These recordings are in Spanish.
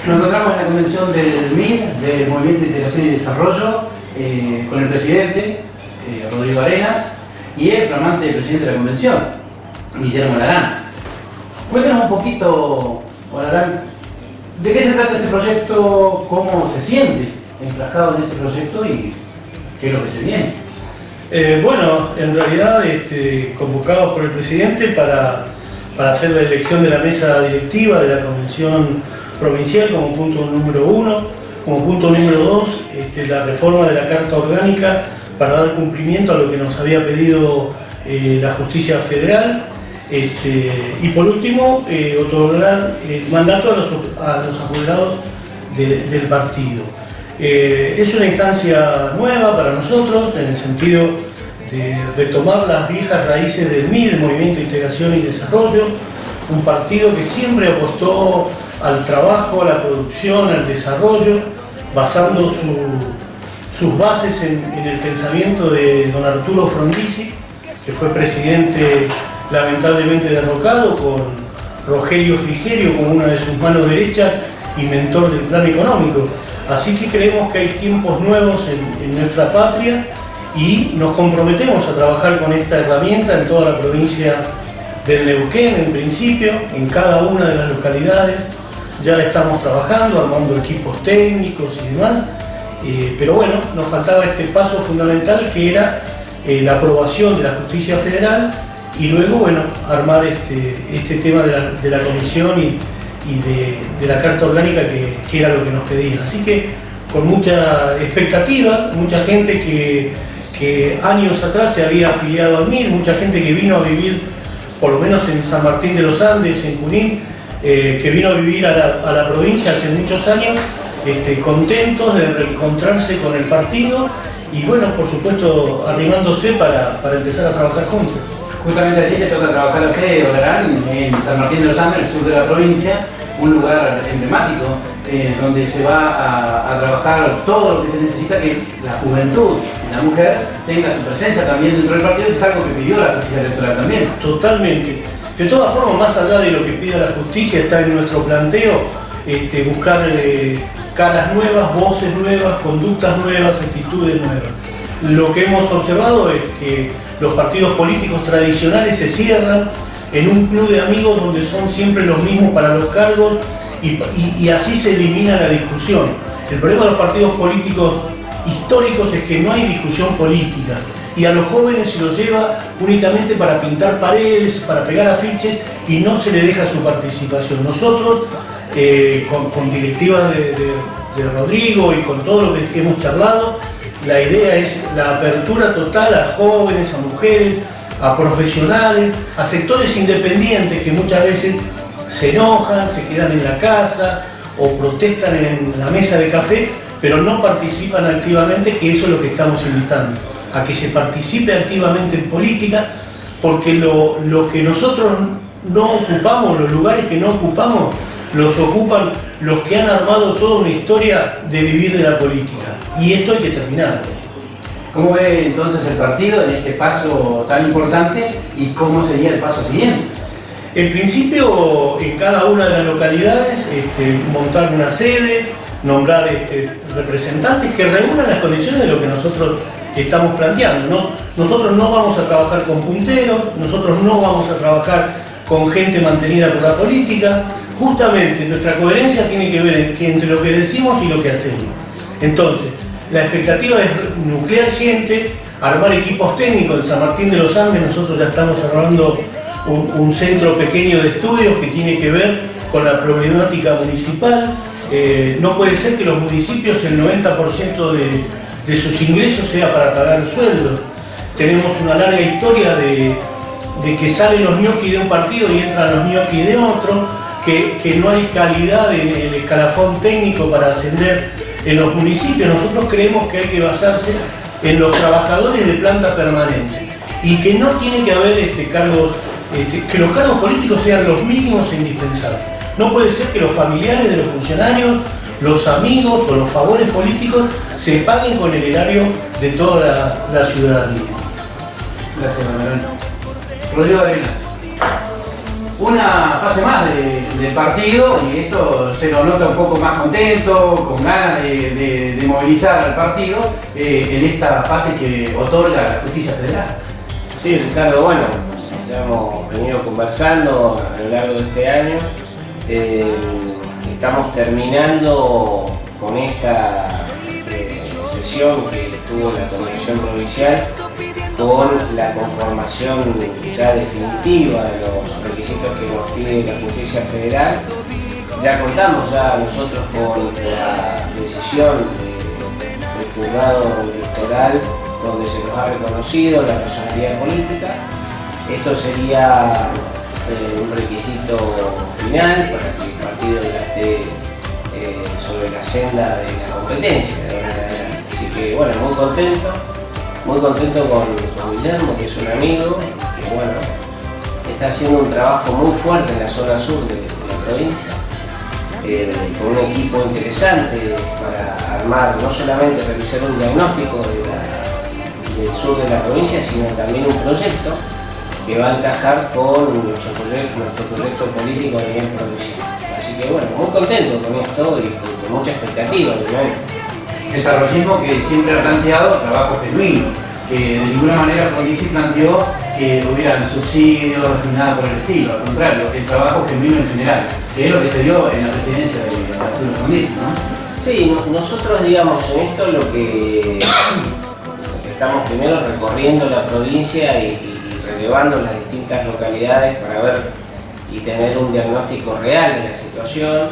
Nos encontramos en la convención del MID, del Movimiento de Integración y Desarrollo, con el presidente, Rodrigo Arenas, y el flamante presidente de la convención, Guillermo Larán. Cuéntanos un poquito, Larán, ¿de qué se trata este proyecto? ¿Cómo se siente enfrascado en este proyecto y qué es lo que se viene? Bueno, en realidad convocados por el presidente para hacer la elección de la mesa directiva de la convención provincial como punto número 1, como punto número 2, la reforma de la Carta Orgánica para dar cumplimiento a lo que nos había pedido la Justicia Federal, y por último otorgar el mandato a los apoderados del partido. Es una instancia nueva para nosotros en el sentido de retomar las viejas raíces del MID, el Movimiento de Integración y Desarrollo, un partido que siempre apostó al trabajo, a la producción, al desarrollo, basando sus bases en el pensamiento de don Arturo Frondizi, que fue presidente lamentablemente derrocado, con Rogelio Frigerio como una de sus manos derechas y mentor del plan económico. Así que creemos que hay tiempos nuevos en nuestra patria y nos comprometemos a trabajar con esta herramienta en toda la provincia del Neuquén, en principio, en cada una de las localidades. Ya estamos trabajando, armando equipos técnicos y demás, pero bueno, nos faltaba este paso fundamental que era la aprobación de la Justicia Federal y luego, bueno, armar este tema de la comisión y de la Carta Orgánica que era lo que nos pedían. Así que con mucha expectativa, mucha gente que años atrás se había afiliado al MID, mucha gente que vino a vivir, por lo menos en San Martín de los Andes, en Junín, que vino a vivir a la provincia hace muchos años, contentos de reencontrarse con el partido y bueno, por supuesto, arrimándose para empezar a trabajar juntos. Justamente allí le toca trabajar a usted, Larán, en San Martín de los Andes, en el sur de la provincia, un lugar emblemático, donde se va a trabajar todo lo que se necesita que la juventud, la mujer, tenga su presencia también dentro del partido, y es algo que pidió la justicia electoral también. Totalmente. De todas formas, más allá de lo que pida la justicia, está en nuestro planteo buscar caras nuevas, voces nuevas, conductas nuevas, actitudes nuevas. Lo que hemos observado es que los partidos políticos tradicionales se cierran en un club de amigos donde son siempre los mismos para los cargos y así se elimina la discusión. El problema de los partidos políticos históricos es que no hay discusión política y a los jóvenes se los lleva únicamente para pintar paredes, para pegar afiches y no se le deja su participación. Nosotros, con directivas de Rodrigo y con todo lo que hemos charlado, la idea es la apertura total a jóvenes, a mujeres, a profesionales, a sectores independientes que muchas veces se enojan, se quedan en la casa o protestan en la mesa de café, pero no participan activamente, que eso es lo que estamos invitando, a que se participe activamente en política, porque lo que nosotros no ocupamos, los lugares que no ocupamos, los ocupan los que han armado toda una historia de vivir de la política. Y esto hay que terminarlo. ¿Cómo ve entonces el partido en este paso tan importante y cómo sería el paso siguiente? En principio, en cada una de las localidades, montar una sede, nombrar representantes que reúnan las condiciones de lo que nosotros estamos planteando, ¿no? Nosotros no vamos a trabajar con punteros, nosotros no vamos a trabajar con gente mantenida por la política. Justamente nuestra coherencia tiene que ver entre lo que decimos y lo que hacemos. Entonces, la expectativa es nuclear gente, armar equipos técnicos. En San Martín de los Andes nosotros ya estamos armando un centro pequeño de estudios que tiene que ver con la problemática municipal. No puede ser que los municipios el 90% de sus ingresos sea para pagar el sueldo. Tenemos una larga historia de que salen los ñoquis de un partido y entran los ñoquis de otro, que no hay calidad en el escalafón técnico para ascender en los municipios. Nosotros creemos que hay que basarse en los trabajadores de planta permanente y que no tiene que haber cargos, que los cargos políticos sean los mínimos e indispensables. No puede ser que los familiares de los funcionarios, los amigos o los favores políticos se paguen con el erario de toda la ciudadanía. Gracias, Manuel. Rodrigo Arenas. una fase más del partido, y esto se lo nota un poco más contento, con ganas de movilizar al partido en esta fase que otorga la justicia federal. Sí, Ricardo, bueno, ya hemos venido conversando a lo largo de este año. Estamos terminando con esta sesión que tuvo la Convención Provincial con la conformación ya definitiva de los requisitos que nos pide la Justicia Federal. Ya contamos nosotros con la decisión del juzgado electoral, donde se nos ha reconocido la personalidad política. Esto sería un requisito final para que el partido ya esté sobre la senda de la competencia de ahora en adelante. Así que bueno, muy contento con Guillermo, que es un amigo, que bueno, está haciendo un trabajo muy fuerte en la zona sur de la provincia, con un equipo interesante para armar, no solamente realizar un diagnóstico del sur de la provincia, sino también un proyecto que va a encajar con nuestro proyecto político a nivel provincial. Así que bueno, muy contento con esto y con mucha expectativa, obviamente. Desarrollismo que siempre ha planteado trabajo genuino, que de ninguna manera Frondizi planteó que hubieran subsidios ni nada por el estilo, al contrario, el trabajo genuino en general, que es lo que se dio en la presidencia de Arturo Frondizi, ¿no? Sí, nosotros digamos en esto lo que estamos primero recorriendo la provincia y relevando las distintas localidades para ver y tener un diagnóstico real de la situación.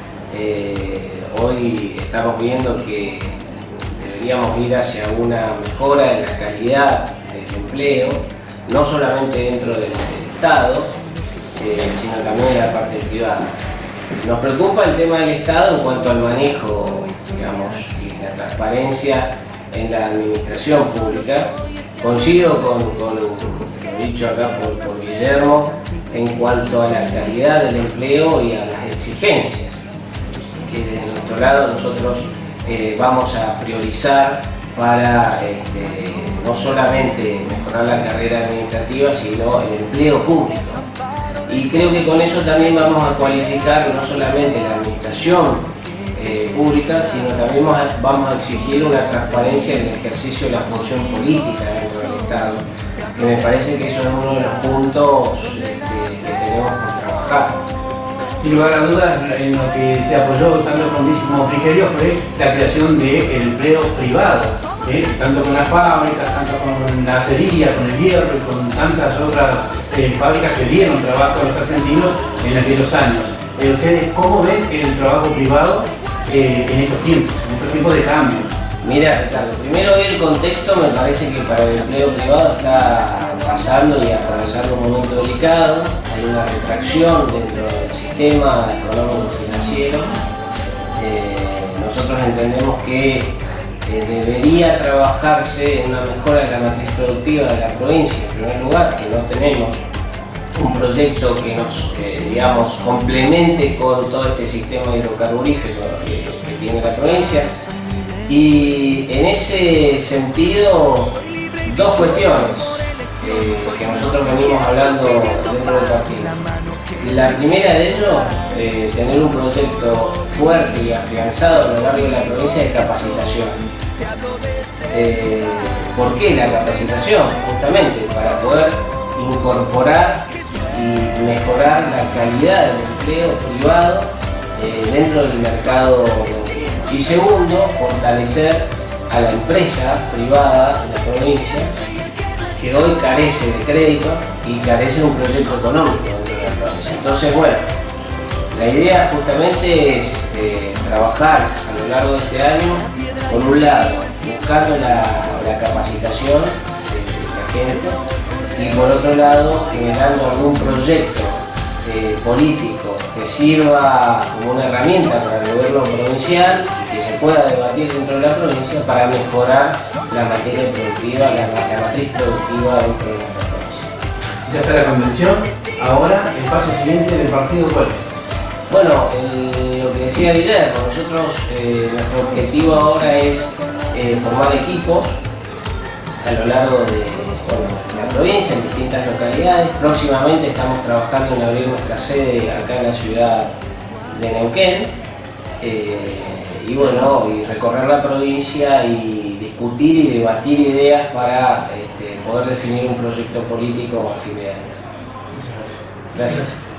Hoy estamos viendo que deberíamos ir hacia una mejora de la calidad del empleo, no solamente dentro del Estado, sino también en la parte privada. Nos preocupa el tema del Estado en cuanto al manejo, digamos, y la transparencia en la administración pública. Coincido con lo dicho acá por Guillermo en cuanto a la calidad del empleo y a las exigencias que desde nuestro lado nosotros vamos a priorizar para no solamente mejorar la carrera administrativa, sino el empleo público. Y creo que con eso también vamos a cualificar no solamente la administración pública, sino también vamos a exigir una transparencia en el ejercicio de la función política dentro del Estado, que me parece que eso es uno de los puntos que tenemos que trabajar. Sin lugar a dudas, en lo que se apoyó tanto Frondizi como Frigerio fue la creación del empleo privado, tanto con las fábricas, tanto con la acería, con el hierro y con tantas otras fábricas que dieron trabajo a los argentinos en aquellos años. ¿Ustedes cómo ven el trabajo privado en estos tiempos de cambio? Mira, Ricardo, primero el contexto. Me parece que para el empleo privado está pasando y atravesando un momento delicado. Hay una retracción dentro del sistema económico-financiero. Nosotros entendemos que debería trabajarse en una mejora de la matriz productiva de la provincia. En primer lugar, que no tenemos un proyecto que nos, digamos, complemente con todo este sistema hidrocarburífero que tiene la provincia. Y en ese sentido, dos cuestiones que nosotros venimos hablando dentro del partido. La primera de ellos, tener un proyecto fuerte y afianzado a lo largo de la provincia de capacitación. ¿Por qué la capacitación? Justamente para poder incorporar y mejorar la calidad del empleo privado dentro del mercado. Y segundo, fortalecer a la empresa privada de la provincia, que hoy carece de crédito y carece de un proyecto económico dentro de la provincia. Entonces, bueno, la idea justamente es trabajar a lo largo de este año, por un lado, buscando la capacitación de la gente, y por otro lado, generando algún proyecto político que sirva como una herramienta para el gobierno provincial y que se pueda debatir dentro de la provincia para mejorar la materia productiva, la matriz productiva dentro de nuestra provincia. Ya está la convención, ahora el paso siguiente del partido, ¿cuál es? Bueno, lo que decía Guillermo, nosotros nuestro objetivo ahora es formar equipos. a lo largo de la provincia, en distintas localidades. Próximamente estamos trabajando en abrir nuestra sede acá en la ciudad de Neuquén, y bueno, y recorrer la provincia y discutir y debatir ideas para poder definir un proyecto político a fin de año. Muchas gracias. Gracias.